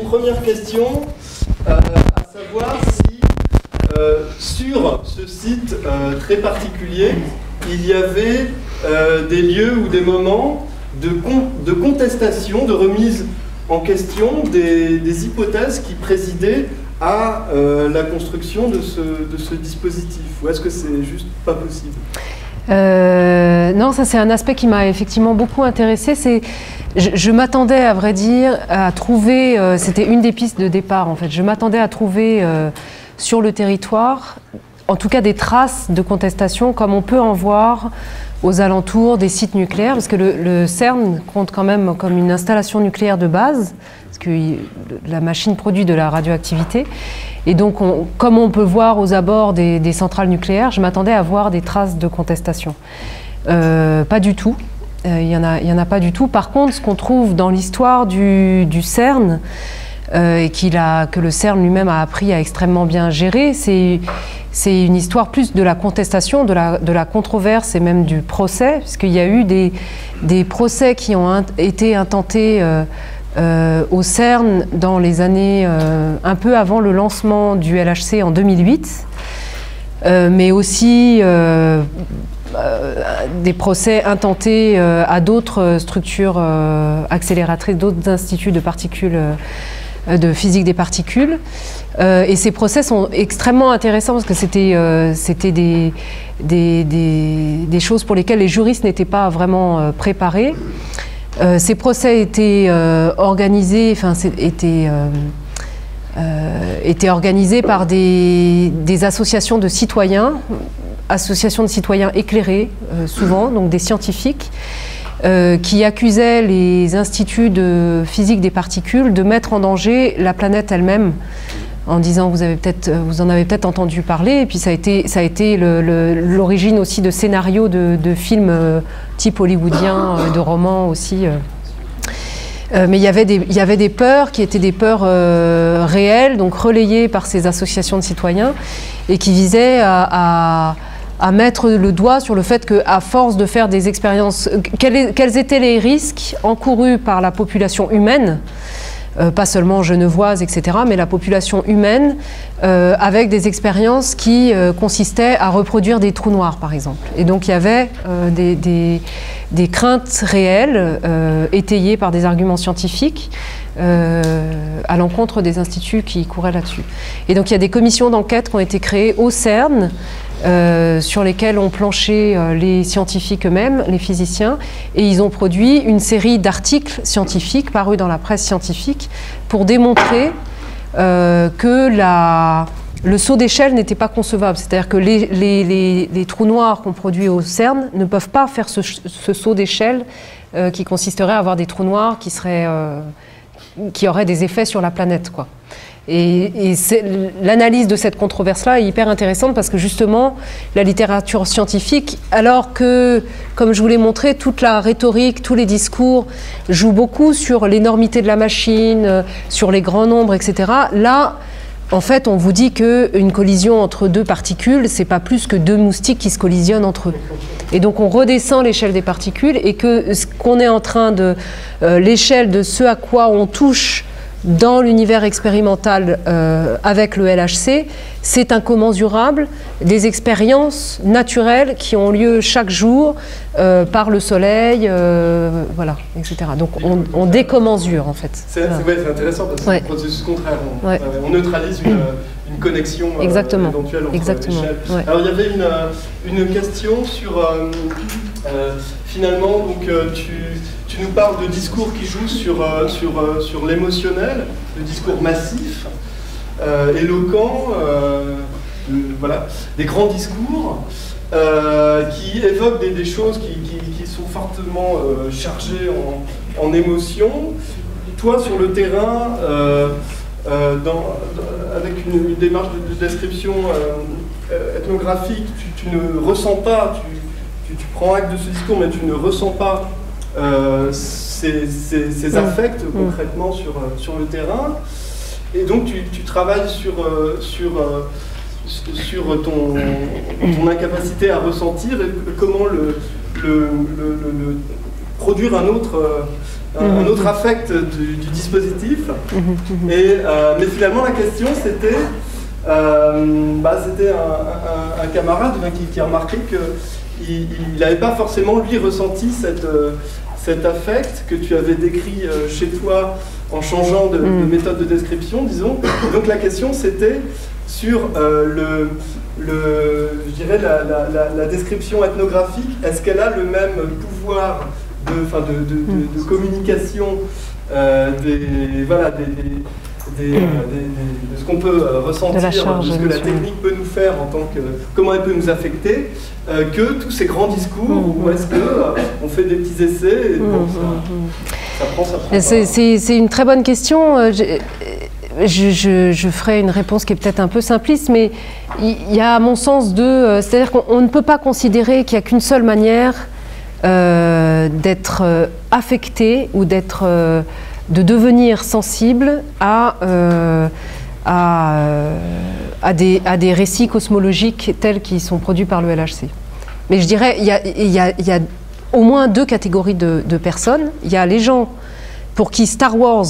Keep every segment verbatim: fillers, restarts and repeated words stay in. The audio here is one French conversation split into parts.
première question, euh, à savoir si euh, sur ce site euh, très particulier, il y avait euh, des lieux ou des moments de, con de contestation, de remise en question des, des hypothèses qui présidaient à euh, la construction de ce, de ce dispositif. Ou est-ce que c'est juste pas possible ? Euh, non, ça c'est un aspect qui m'a effectivement beaucoup intéressé. C'est, je, je m'attendais, à vrai dire, à trouver, euh, c'était une des pistes de départ en fait, je m'attendais à trouver euh, sur le territoire, en tout cas des traces de contestation, comme on peut en voir aux alentours des sites nucléaires, parce que le, le CERN compte quand même comme une installation nucléaire de base, parce que la machine produit de la radioactivité. Et donc, on, comme on peut voir aux abords des, des centrales nucléaires, je m'attendais à voir des traces de contestation. Euh, pas du tout. Euh, il n'y en a, il y en a pas du tout. Par contre, ce qu'on trouve dans l'histoire du, du CERN, euh, et qu'il a, que le CERN lui-même a appris à extrêmement bien gérer, c'est c'est une histoire plus de la contestation, de la, de la controverse et même du procès, puisqu'il y a eu des, des procès qui ont int, été intentés euh, Euh, au CERN dans les années euh, un peu avant le lancement du L H C en deux mille huit, euh, mais aussi euh, euh, des procès intentés euh, à d'autres structures euh, accélératrices, d'autres instituts de particules, euh, de physique des particules. Euh, et ces procès sont extrêmement intéressants parce que c'était euh, c'était des, des, des, des choses pour lesquelles les juristes n'étaient pas vraiment euh, préparés. Euh, ces procès étaient euh, organisés, enfin, étaient, euh, euh, étaient organisés par des, des associations de citoyens, associations de citoyens éclairés, euh, souvent, donc des scientifiques, euh, qui accusaient les instituts de physique des particules de mettre en danger la planète elle-même, en disant, vous, avez peut-être, vous en avez peut-être entendu parler, et puis ça a été, ça a été l'origine aussi de scénarios de, de films euh, type hollywoodien, euh, de romans aussi. Euh. Euh, mais il y avait des, il y avait des peurs qui étaient des peurs euh, réelles, donc relayées par ces associations de citoyens, et qui visaient à, à, à mettre le doigt sur le fait qu'à force de faire des expériences, quels, quels étaient les risques encourus par la population humaine, Euh, pas seulement genevoise, et cetera, mais la population humaine, euh, avec des expériences qui euh, consistaient à reproduire des trous noirs, par exemple. Et donc il y avait euh, des, des, des craintes réelles, euh, étayées par des arguments scientifiques, euh, à l'encontre des instituts qui couraient là-dessus. Et donc il y a des commissions d'enquête qui ont été créées au CERN, Euh, sur lesquels ont planché euh, les scientifiques eux-mêmes, les physiciens, et ils ont produit une série d'articles scientifiques parus dans la presse scientifique pour démontrer euh, que la, le saut d'échelle n'était pas concevable. C'est-à-dire que les, les, les, les trous noirs qu'on produit au CERN ne peuvent pas faire ce, ce saut d'échelle euh, qui consisterait à avoir des trous noirs qui, seraient, euh, qui auraient des effets sur la planète, quoi. Et, et l'analyse de cette controverse-là est hyper intéressante parce que justement, la littérature scientifique, alors que, comme je vous l'ai montré, toute la rhétorique, tous les discours jouent beaucoup sur l'énormité de la machine, sur les grands nombres, et cetera. Là, en fait, on vous dit qu'une collision entre deux particules, c'est pas plus que deux moustiques qui se collisionnent entre eux. Et donc on redescend l'échelle des particules et que ce qu'on est en train de... Euh, l'échelle de ce à quoi on touche dans l'univers expérimental euh, avec le L H C, c'est incommensurable des expériences naturelles qui ont lieu chaque jour euh, par le soleil, euh, voilà, et cetera. Donc on, on décommensure en fait. C'est voilà. ouais, intéressant parce que ouais. c'est un processus contraire. On, ouais. on neutralise une, une connexion euh, éventuelle entre Exactement. échelles. Ouais. Alors il y avait une, une question sur euh, euh, finalement donc euh, tu Tu nous parles de discours qui jouent sur, euh, sur, euh, sur l'émotionnel, de discours massifs, euh, éloquents, euh, de, voilà, des grands discours euh, qui évoquent des, des choses qui, qui, qui sont fortement euh, chargées en, en émotions. Toi, sur le terrain, euh, euh, dans, avec une, une démarche de, de description euh, ethnographique, tu, tu ne ressens pas, tu, tu, tu prends acte de ce discours, mais tu ne ressens pas Euh, ces, ces, ces affects mmh. concrètement sur, sur le terrain, et donc tu, tu travailles sur, sur, sur ton, ton incapacité à ressentir et comment le, le, le, le, le produire un autre, un, un autre affect du, du dispositif. Et, euh, mais finalement, la question, c'était euh, bah, c'était un, un, un camarade qui, qui a remarqué qu'il n'avait pas forcément, lui, ressenti cette, euh, cet affect que tu avais décrit euh, chez toi en changeant de, de méthode de description, disons. Et donc, la question, c'était sur euh, le... Le, je dirais la, la, la, la description ethnographique, est-ce qu'elle a le même pouvoir de, enfin de, de, de, de communication euh, des, voilà, des, des, des, des, des, de ce qu'on peut euh, ressentir, de, charge, de ce que la technique peut nous faire en tant que, comment elle peut nous affecter, euh, que tous ces grands discours, mmh. ou est-ce qu'on euh, fait des petits essais et bon, ça, ça prend, ça prend. C'est une très bonne question. Je, je, je ferai une réponse qui est peut-être un peu simpliste, mais il y a à mon sens deux... C'est-à-dire qu'on ne peut pas considérer qu'il n'y a qu'une seule manière euh, d'être euh, affecté ou d'être, euh, de devenir sensible à, euh, à, à, des, à des récits cosmologiques tels qu'ils sont produits par le L H C. Mais je dirais il y a, il y a, il y a au moins deux catégories de, de personnes. Il y a les gens pour qui Star Wars...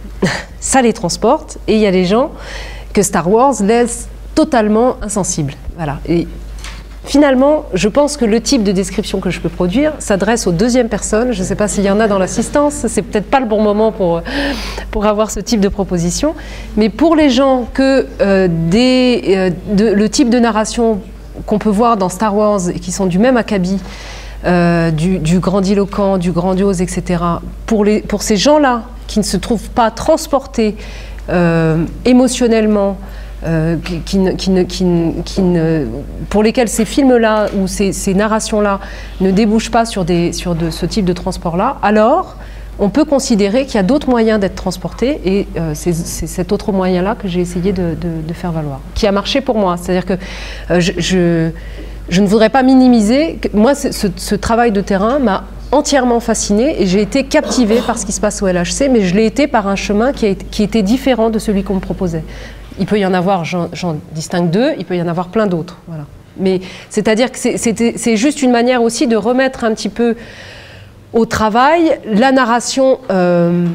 ça les transporte, et il y a des gens que Star Wars laisse totalement insensibles. Voilà. Et finalement, je pense que le type de description que je peux produire s'adresse aux deuxièmes personnes. Je ne sais pas s'il y en a dans l'assistance, c'est peut-être pas le bon moment pour, pour avoir ce type de proposition, mais pour les gens que euh, des, euh, de, le type de narration qu'on peut voir dans Star Wars et qui sont du même acabit, Euh, du, du grandiloquent, du grandiose, et cetera. Pour, les, pour ces gens-là qui ne se trouvent pas transportés euh, émotionnellement, euh, qui, qui, qui, qui, qui ne, pour lesquels ces films-là ou ces, ces narrations-là ne débouchent pas sur, des, sur de, ce type de transport-là, alors on peut considérer qu'il y a d'autres moyens d'être transportés, et euh, c'est cet autre moyen-là que j'ai essayé de, de, de faire valoir, qui a marché pour moi. C'est-à-dire que euh, je... je Je ne voudrais pas minimiser. Moi, ce, ce travail de terrain m'a entièrement fascinée et j'ai été captivée par ce qui se passe au L H C, mais je l'ai été par un chemin qui, a, qui était différent de celui qu'on me proposait. Il peut y en avoir, j'en distingue deux, il peut y en avoir plein d'autres. Voilà. Mais c'est-à-dire que c'est juste une manière aussi de remettre un petit peu au travail la narration euh,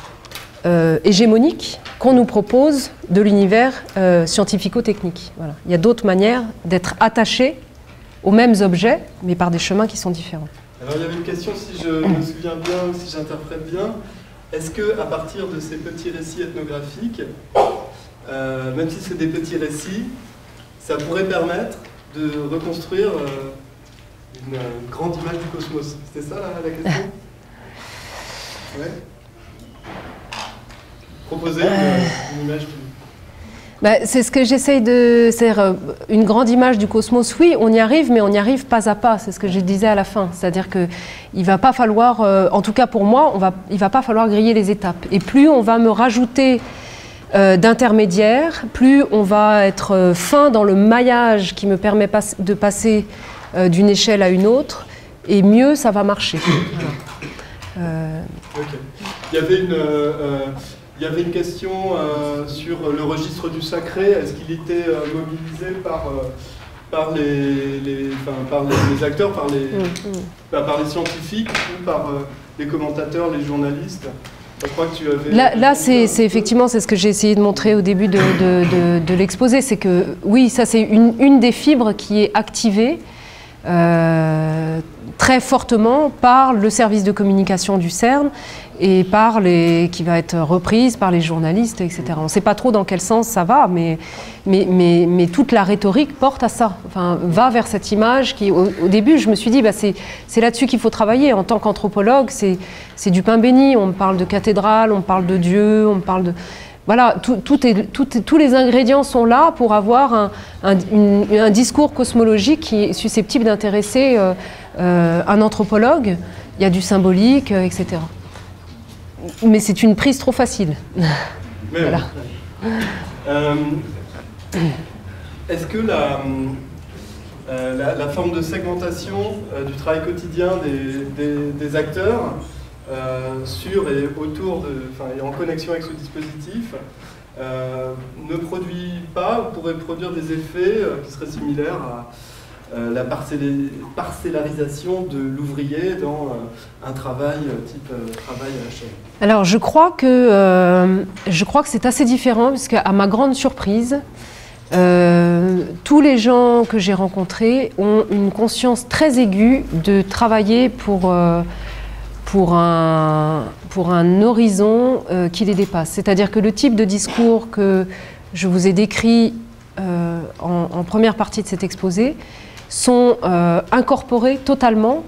euh, hégémonique qu'on nous propose de l'univers euh, scientifico-technique. Voilà. Il y a d'autres manières d'être attaché aux mêmes objets, mais par des chemins qui sont différents. Alors il y avait une question, si je me souviens bien, si j'interprète bien, est-ce qu'à partir de ces petits récits ethnographiques, euh, même si c'est des petits récits, ça pourrait permettre de reconstruire euh, une, une grande image du cosmos? C'était ça la, la question? Ouais. Proposer une, une image du... Bah, c'est ce que j'essaye de... C'est-à-dire, une grande image du cosmos, oui, on y arrive, mais on y arrive pas à pas, c'est ce que je disais à la fin. C'est-à-dire qu'il ne va pas falloir, euh, en tout cas pour moi, on va, il ne va pas falloir griller les étapes. Et plus on va me rajouter euh, d'intermédiaires, plus on va être euh, fin dans le maillage qui me permet pas, de passer euh, d'une échelle à une autre, et mieux ça va marcher. Voilà. Euh... Okay. Il y avait une... Euh, Il y avait une question euh, sur le registre du sacré. Est-ce qu'il était euh, mobilisé par, euh, par, les, les, enfin, par les, les acteurs, par les, mmh. bah, par les scientifiques ou par euh, les commentateurs, les journalistes? Je crois que tu avais... Là, là c'est effectivement c'est ce que j'ai essayé de montrer au début de, de, de, de l'exposé. C'est que oui, ça c'est une, une des fibres qui est activée euh, très fortement par le service de communication du CERN et par les, qui va être reprise par les journalistes, et cetera. On ne sait pas trop dans quel sens ça va, mais, mais, mais, mais toute la rhétorique porte à ça, enfin, va vers cette image qui, au, au début, je me suis dit, bah, c'est là-dessus qu'il faut travailler. En tant qu'anthropologue, c'est du pain béni. On me parle de cathédrale, on me parle de Dieu, on me parle de... Voilà, tout, tout est, tout, tous les ingrédients sont là pour avoir un, un, une, un discours cosmologique qui est susceptible d'intéresser euh, euh, un anthropologue. Il y a du symbolique, euh, et cetera. Mais c'est une prise trop facile. Mais voilà. Euh, Est-ce que la, euh, la, la forme de segmentation euh, du travail quotidien des, des, des acteurs euh, sur et autour de, enfin, et en connexion avec ce dispositif euh, ne produit pas, ou pourrait produire des effets euh, qui seraient similaires euh, la parcellarisation de l'ouvrier dans euh, un travail type euh, travail à la chaîne? Alors je crois que, euh, je crois que c'est assez différent, parce qu'à ma grande surprise, Euh, tous les gens que j'ai rencontrés ont une conscience très aiguë de travailler pour, euh, pour, un, pour un horizon euh, qui les dépasse. C'est-à-dire que le type de discours que je vous ai décrit euh, en, en première partie de cet exposé sont euh, incorporés totalement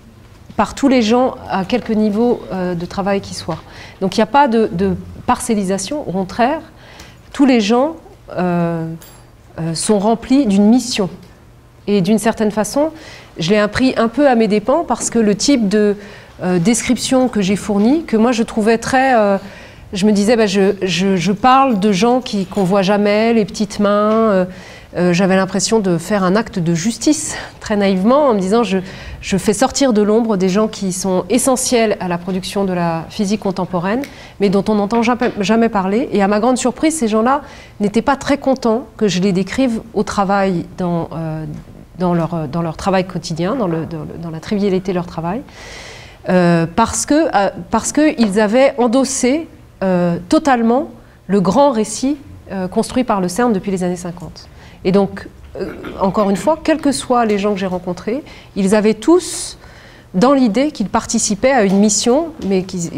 par tous les gens à quelque niveau euh, de travail qu'ils soient. Donc il n'y a pas de, de parcellisation, au contraire, tous les gens Euh, euh, sont remplis d'une mission. Et d'une certaine façon, je l'ai appris un peu à mes dépens parce que le type de euh, description que j'ai fournie, que moi je trouvais très... Euh, je me disais, bah, je, je, je parle de gens qui, qu'on voit jamais, les petites mains. Euh, euh, j'avais l'impression de faire un acte de justice, très naïvement, en me disant, je, je fais sortir de l'ombre des gens qui sont essentiels à la production de la physique contemporaine, mais dont on n'entend jamais, jamais parler. Et à ma grande surprise, ces gens-là n'étaient pas très contents que je les décrive au travail, dans, euh, dans, leur, dans leur travail quotidien, dans, le, dans, le, dans la trivialité de leur travail, euh, parce que, euh, parce qu'ils avaient endossé euh, totalement le grand récit euh, construit par le CERN depuis les années cinquante. Et donc, euh, encore une fois, quels que soient les gens que j'ai rencontrés, ils avaient tous dans l'idée qu'ils participaient à une mission, mais qu'ils,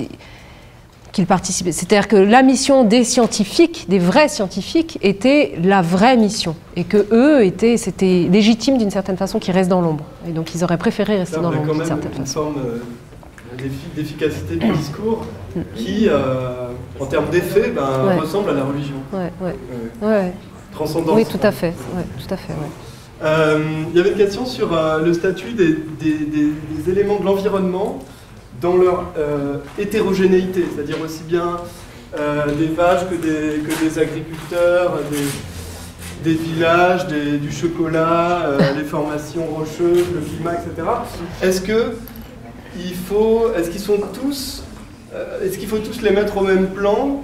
qu'ils participaient. C'est-à-dire que la mission des scientifiques, des vrais scientifiques, était la vraie mission. Et que eux, étaient, c'était légitime d'une certaine façon qu'ils restent dans l'ombre. Et donc, ils auraient préféré rester là, dans l'ombre d'une certaine une façon. Forme, euh, d'efficacité du discours qui, euh, en termes d'effet, ben, ouais. ressemble à la religion. Ouais, ouais. Ouais. Ouais. Transcendance. Oui, tout à fait. Ouais, tout à fait ouais. euh, il y avait une question sur euh, le statut des, des, des, des éléments de l'environnement dans leur euh, hétérogénéité, c'est-à-dire aussi bien euh, des vaches que des, que des agriculteurs, des, des villages, des, du chocolat, euh, les formations rocheuses, le climat, et cetera. Est-ce que il faut, est-ce qu'ils sont tous, euh, est-ce qu'il faut tous les mettre au même plan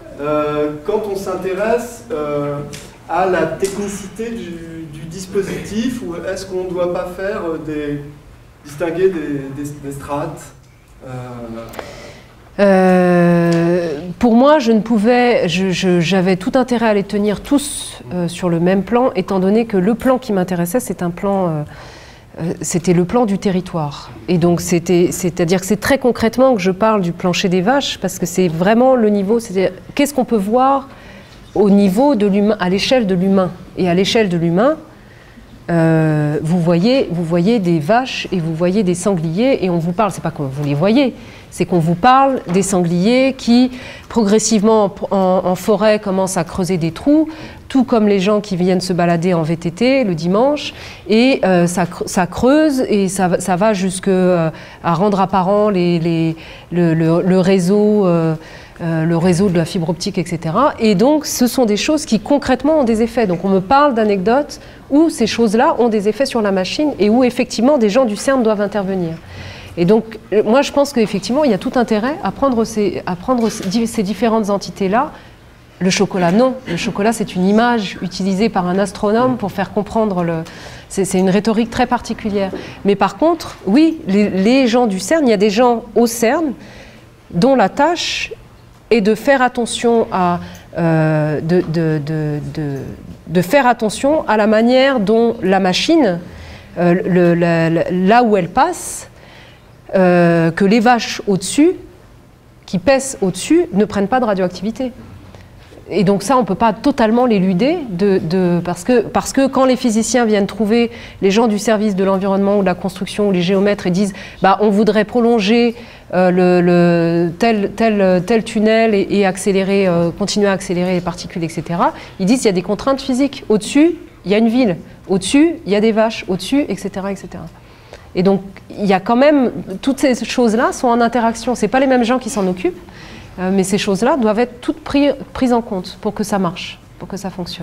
euh, quand on s'intéresse euh, à la technicité du, du dispositif, ou est-ce qu'on ne doit pas faire des, distinguer des, des, des strates euh... Euh, pour moi, je ne pouvais, je, je, j'avais tout intérêt à les tenir tous euh, sur le même plan, étant donné que le plan qui m'intéressait, c'est un plan, euh, euh, c'était le plan du territoire. Et donc, c'était, c'est-à-dire que c'est très concrètement que je parle du plancher des vaches, parce que c'est vraiment le niveau, c'est-à-dire qu'est-ce qu'on peut voir au niveau de l'humain, à l'échelle de l'humain. Et à l'échelle de l'humain, euh, vous voyez, vous voyez des vaches et vous voyez des sangliers, et on vous parle, c'est pas que vous les voyez, c'est qu'on vous parle des sangliers qui, progressivement en, en forêt, commencent à creuser des trous, tout comme les gens qui viennent se balader en V T T le dimanche, et euh, ça, ça creuse et ça, ça va jusqu'à euh, rendre apparent les, les, le, le, le réseau, euh, euh, le réseau de la fibre optique, et cetera. Et donc, ce sont des choses qui concrètement ont des effets. Donc, on me parle d'anecdotes où ces choses-là ont des effets sur la machine et où effectivement des gens du CERN doivent intervenir. Et donc, moi, je pense qu'effectivement, il y a tout intérêt à prendre ces, à prendre ces différentes entités-là. Le chocolat, non. Le chocolat, c'est une image utilisée par un astronome pour faire comprendre le... C'est, c'est une rhétorique très particulière. Mais par contre, oui, les, les gens du CERN, il y a des gens au CERN dont la tâche est de faire attention à... Euh, de, de, de, de, de faire attention à la manière dont la machine, euh, le, la, la, là où elle passe, Euh, que les vaches au-dessus, qui pèsent au-dessus, ne prennent pas de radioactivité. Et donc ça, on ne peut pas totalement l'éluder, de, de, parce, que, parce que quand les physiciens viennent trouver les gens du service de l'environnement ou de la construction ou les géomètres et disent bah, on voudrait prolonger euh, le, le, tel, tel, tel tunnel et, et accélérer, euh, continuer à accélérer les particules, et cetera, ils disent qu'il y a des contraintes physiques. Au-dessus, il y a une ville. Au-dessus, il y a des vaches. Au-dessus, et cetera, et cetera. Et donc, il y a quand même, toutes ces choses-là sont en interaction. Ce n'est pas les mêmes gens qui s'en occupent, euh, mais ces choses-là doivent être toutes pris, prises en compte pour que ça marche, pour que ça fonctionne,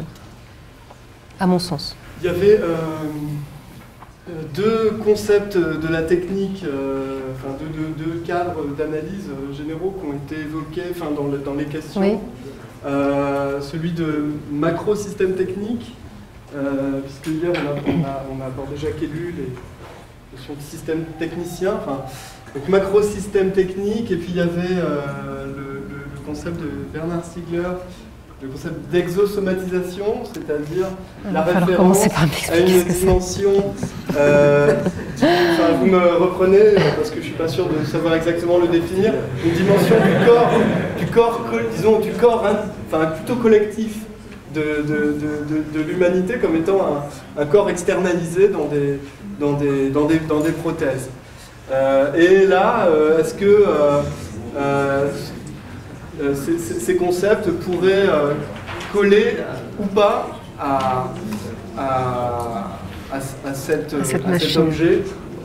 à mon sens. Il y avait euh, deux concepts de la technique, euh, enfin deux, deux, deux cadres d'analyse généraux qui ont été évoqués enfin, dans, le, dans les questions. Oui. Euh, celui de macro-système technique euh, puisque hier on a, on a, on a abordé Jacques Ellul, les notions de système technicien, enfin, donc macro-système technique, et puis il y avait euh, le, le, le concept de Bernard Stiegler, le concept d'exosomatisation, c'est-à-dire la référence à une dimension, euh, enfin, vous me reprenez parce que je ne suis pas sûr de savoir exactement le définir, une dimension du corps, du corps, disons, du corps, hein, enfin plutôt collectif de, de, de, de, de l'humanité comme étant un, un corps externalisé dans des, dans des, dans des, dans des prothèses. Euh, et là, euh, est-ce que euh, euh, Euh, ces, ces concepts pourraient euh, coller ou pas à, à, à, à, cette, à, cette à cet objet.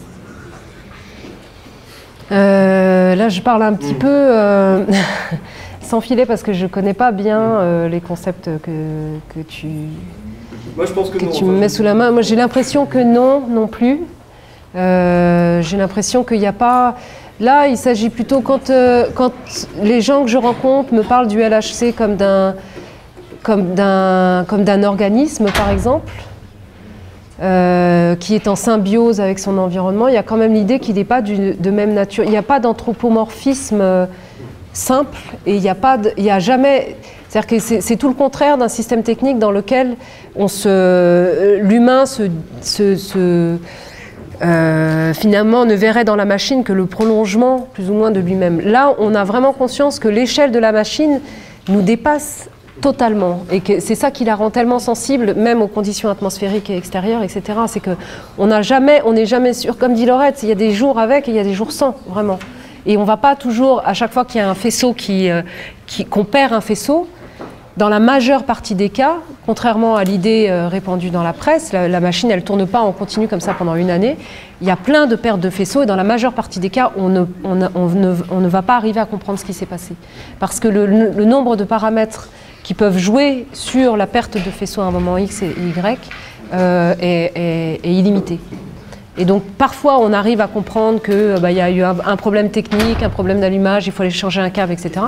euh, Là, je parle un petit mmh. peu euh, sans filet parce que je ne connais pas bien euh, les concepts que, que tu, Moi, je pense que que non, tu enfin, me mets sous la main. Moi, j'ai l'impression que non, non plus. Euh, j'ai l'impression qu'il n'y a pas... Là, il s'agit plutôt, quand, euh, quand les gens que je rencontre me parlent du L H C comme d'un comme d'un comme d'un organisme, par exemple, euh, qui est en symbiose avec son environnement, il y a quand même l'idée qu'il n'est pas du, de même nature. Il n'y a pas d'anthropomorphisme euh, simple et il n'y a pas, de, il y a jamais... C'est-à-dire que c'est, c'est tout le contraire d'un système technique dans lequel on se, l'humain se... se, se Euh, finalement ne verrait dans la machine que le prolongement plus ou moins de lui-même. Là, on a vraiment conscience que l'échelle de la machine nous dépasse totalement et que c'est ça qui la rend tellement sensible, même aux conditions atmosphériques et extérieures, et cetera. C'est que on n'a jamais, on n'est jamais sûr, comme dit Laurette, il y a des jours avec et il y a des jours sans, vraiment. Et on ne va pas toujours, à chaque fois qu'il y a un faisceau qui, euh, qui, qu'on perd un faisceau, dans la majeure partie des cas, contrairement à l'idée euh, répandue dans la presse, la, la machine elle ne tourne pas en continu comme ça pendant une année. Il y a plein de pertes de faisceaux et dans la majeure partie des cas, on ne, on ne, on ne, on ne va pas arriver à comprendre ce qui s'est passé. Parce que le, le nombre de paramètres qui peuvent jouer sur la perte de faisceaux à un moment X et Y euh, est, est, est illimité. Et donc parfois on arrive à comprendre qu'il bah, y a eu un, un problème technique, un problème d'allumage, il faut aller changer un câble, et cetera.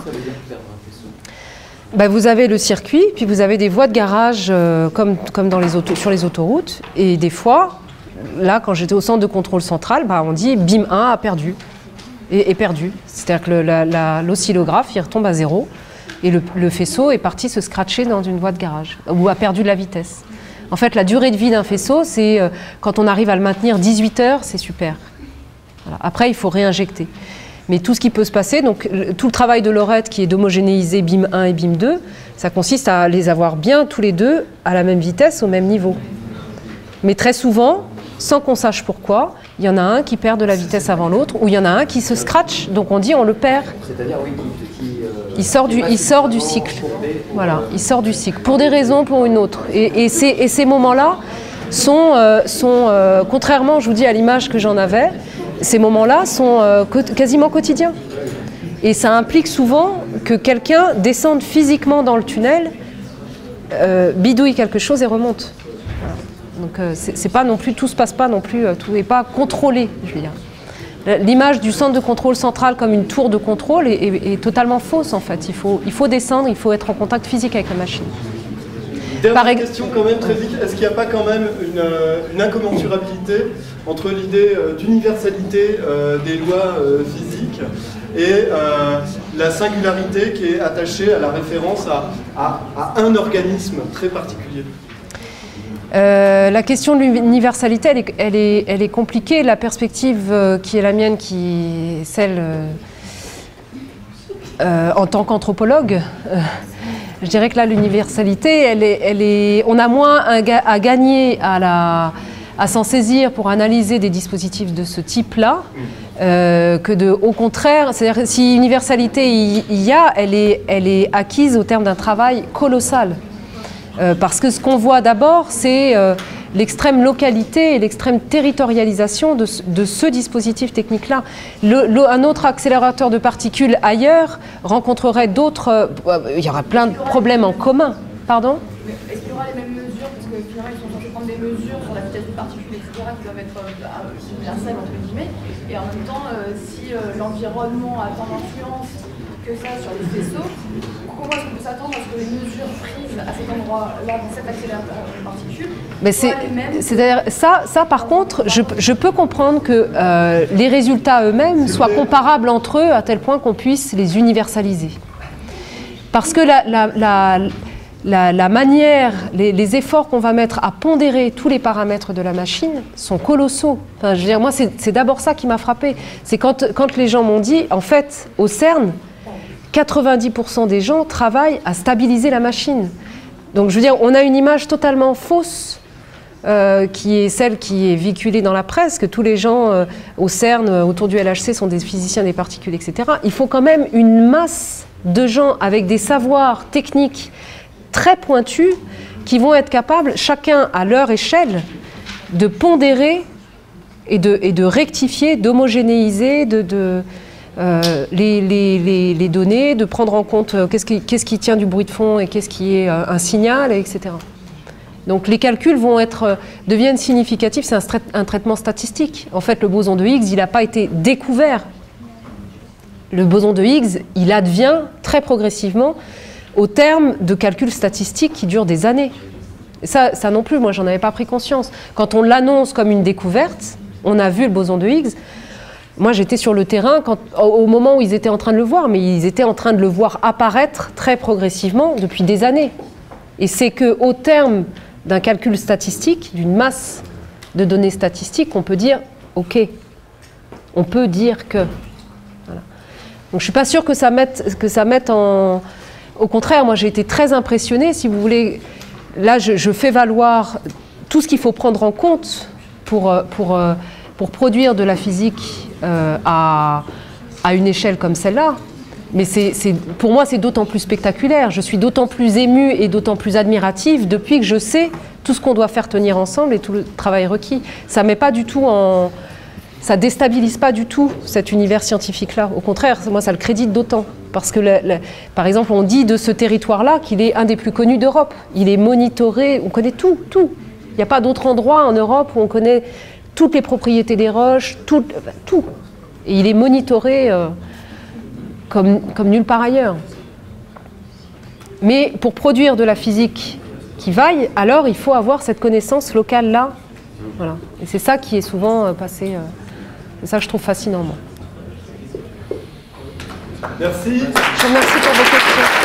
Ben, vous avez le circuit, puis vous avez des voies de garage euh, comme, comme dans les auto, sur les autoroutes. Et des fois, là, quand j'étais au centre de contrôle central, ben, on dit B I M un a perdu. Et, est perdu. C'est-à-dire que le, la, la, l'oscillographe, il retombe à zéro. Et le, le faisceau est parti se scratcher dans une voie de garage, ou a perdu de la vitesse. En fait, la durée de vie d'un faisceau, c'est euh, quand on arrive à le maintenir dix-huit heures, c'est super. Voilà. Après, il faut réinjecter. Mais tout ce qui peut se passer, donc tout le travail de Laurette qui est d'homogénéiser B I M un et B I M deux, ça consiste à les avoir bien tous les deux à la même vitesse, au même niveau. Mais très souvent, sans qu'on sache pourquoi, il y en a un qui perd de la vitesse avant l'autre, ou il y en a un qui se scratch, donc on dit on le perd. C'est-à-dire, oui, qui, qui, euh, il sort du, il sort du cycle. Voilà, il sort du cycle, pour des raisons, pour une autre. Et, et, ces, et ces moments-là sont, euh, sont euh, contrairement, je vous dis, à l'image que j'en avais, ces moments-là sont euh, quasiment quotidiens. Et ça implique souvent que quelqu'un descende physiquement dans le tunnel, euh, bidouille quelque chose et remonte. Voilà. Donc euh, c'est, c'est pas non plus, tout se passe pas non plus, euh, tout n'est pas contrôlé, je veux dire. L'image du centre de contrôle central comme une tour de contrôle est, est, est totalement fausse en fait. Il faut, il faut descendre, il faut être en contact physique avec la machine. Dernière Par question quand même très vite, est-ce qu'il n'y a pas quand même une, une incommensurabilité entre l'idée euh, d'universalité euh, des lois euh, physiques et euh, la singularité qui est attachée à la référence à, à, à un organisme très particulier? Euh, la question de l'universalité, elle est, elle est, elle est compliquée. La perspective euh, qui est la mienne, qui est celle euh, euh, en tant qu'anthropologue, euh, je dirais que là, l'universalité, elle est, elle est, on a moins à, à gagner à, la, à s'en saisir pour analyser des dispositifs de ce type-là, euh, que de, au contraire, c'est-à-dire si universalité il, il y a, elle est, elle est acquise au terme d'un travail colossal. Euh, parce que ce qu'on voit d'abord, c'est euh, l'extrême localité et l'extrême territorialisation de ce, de ce dispositif technique-là. Le, le, un autre accélérateur de particules ailleurs rencontrerait d'autres... Euh, il y aura plein de problèmes en commun. Pardon ? Est-ce qu'il y aura les mêmes mesures? Parce que finalement, ils sont censés prendre des mesures sur la vitesse des particules, et cetera, qui doivent être euh, universelles, entre guillemets. Et en même temps, euh, si euh, l'environnement a tant d'influence que ça sur les vaisseaux, comment est-ce qu'on peut s'attendre à ce que les mesures prises à cet endroit-là, dans cet accélérateur de particules, mais c'est-à-dire ça, ça par contre, je, je peux comprendre que euh, les résultats eux-mêmes soient comparables entre eux à tel point qu'on puisse les universaliser. Parce que la, la, la, la, la manière, les, les efforts qu'on va mettre à pondérer tous les paramètres de la machine sont colossaux. Enfin, je veux dire, moi, c'est d'abord ça qui m'a frappé. C'est quand, quand les gens m'ont dit, en fait, au CERN, quatre-vingt-dix pour cent des gens travaillent à stabiliser la machine. Donc, je veux dire, on a une image totalement fausse, euh, qui est celle qui est véhiculée dans la presse, que tous les gens euh, au CERN, euh, autour du L H C, sont des physiciens des particules, et cetera. Il faut quand même une masse de gens avec des savoirs techniques très pointus qui vont être capables, chacun à leur échelle, de pondérer et de, et de rectifier, d'homogénéiser, de... de Euh, les, les, les, les données, de prendre en compte euh, qu'est-ce qui, qu'est-ce qui tient du bruit de fond et qu'est-ce qui est euh, un signal, et cetera. Donc les calculs vont être, euh, deviennent significatifs, c'est un, un traitement statistique. En fait, le boson de Higgs, il n'a pas été découvert. Le boson de Higgs, il advient très progressivement au terme de calculs statistiques qui durent des années. Et ça, ça non plus, moi, j'en avais pas pris conscience. Quand on l'annonce comme une découverte, on a vu le boson de Higgs. Moi, j'étais sur le terrain quand, au moment où ils étaient en train de le voir, mais ils étaient en train de le voir apparaître très progressivement depuis des années. Et c'est qu'au terme d'un calcul statistique, d'une masse de données statistiques, on peut dire « OK ». On peut dire que... Voilà. Donc, je ne suis pas sûre que ça mette, que ça mette en... Au contraire, moi, j'ai été très impressionnée. Si vous voulez, là, je, je fais valoir tout ce qu'il faut prendre en compte pour... pour pour produire de la physique euh, à, à une échelle comme celle-là. Mais c'est, c'est, pour moi, c'est d'autant plus spectaculaire. Je suis d'autant plus émue et d'autant plus admirative depuis que je sais tout ce qu'on doit faire tenir ensemble et tout le travail requis. Ça met pas du tout en... Ça déstabilise pas du tout cet univers scientifique-là. Au contraire, moi, ça le crédite d'autant. Parce que, le, le, par exemple, on dit de ce territoire-là qu'il est un des plus connus d'Europe. Il est monitoré, on connaît tout, tout. Il n'y a pas d'autre endroit en Europe où on connaît toutes les propriétés des roches, tout. tout. Et il est monitoré euh, comme, comme nulle part ailleurs. Mais pour produire de la physique qui vaille, alors il faut avoir cette connaissance locale-là. Voilà. Et c'est ça qui est souvent euh, passé... Euh, c'est ça que je trouve fascinant, moi. Merci. Je vous remercie pour vos questions.